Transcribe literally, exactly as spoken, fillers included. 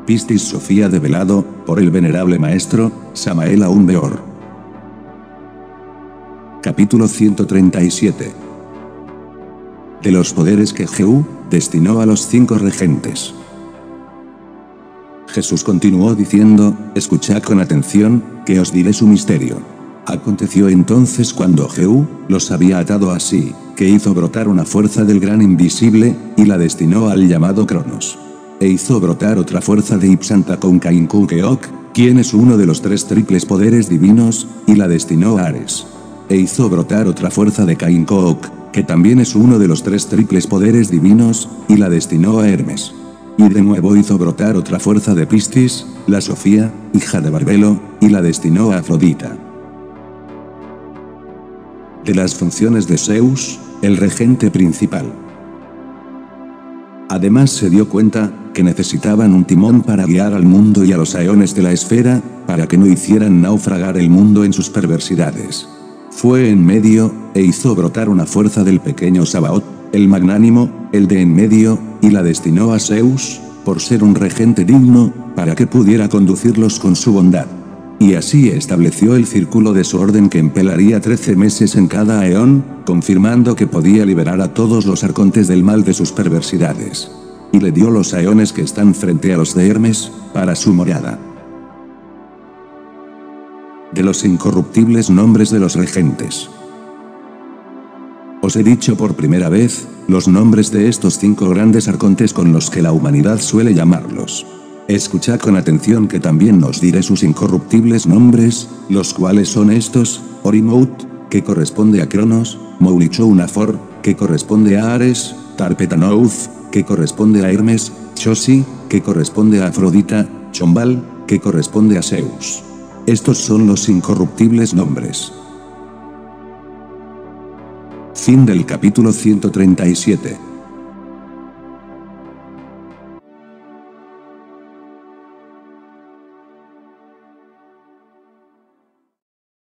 Piscis Sofía develado, por el venerable maestro, Samael Aun Weor. Capítulo ciento treinta y siete. De los poderes que Jehú destinó a los cinco regentes. Jesús continuó diciendo, escuchad con atención, que os diré su misterio. Aconteció entonces cuando Jehú los había atado así, que hizo brotar una fuerza del gran invisible, y la destinó al llamado Cronos. E hizo brotar otra fuerza de Ipsanta con Caincukeok, quien es uno de los tres triples poderes divinos, y la destinó a Ares. E hizo brotar otra fuerza de Caincook, que también es uno de los tres triples poderes divinos, y la destinó a Hermes. Y de nuevo hizo brotar otra fuerza de Piscis, la Sofía, hija de Barbelo, y la destinó a Afrodita. De las funciones de Zeus, el regente principal. Además se dio cuenta, que necesitaban un timón para guiar al mundo y a los aeones de la esfera, para que no hicieran naufragar el mundo en sus perversidades. Fue en medio, e hizo brotar una fuerza del pequeño Sabaoth, el magnánimo, el de en medio, y la destinó a Zeus, por ser un regente digno, para que pudiera conducirlos con su bondad. Y así estableció el círculo de su orden que empelaría trece meses en cada aeón, confirmando que podía liberar a todos los arcontes del mal de sus perversidades. Y le dio los aeones que están frente a los de Hermes, para su morada. De los incorruptibles nombres de los regentes. Os he dicho por primera vez, los nombres de estos cinco grandes arcontes con los que la humanidad suele llamarlos. Escuchad con atención que también os diré sus incorruptibles nombres, los cuales son estos: Orimout, que corresponde a Cronos; Moulichounafor, que corresponde a Ares; Tarpetanouth, que corresponde a Hermes; Chosi, que corresponde a Afrodita; Chombal, que corresponde a Zeus. Estos son los incorruptibles nombres. Fin del capítulo ciento treinta y siete.